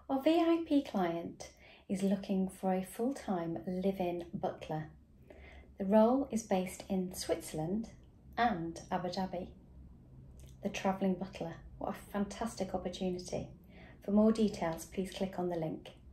Our VIP client is looking for a full-time live-in butler. The role is based in Switzerland and Abu Dhabi. The travelling butler, what a fantastic opportunity. For more details, please click on the link.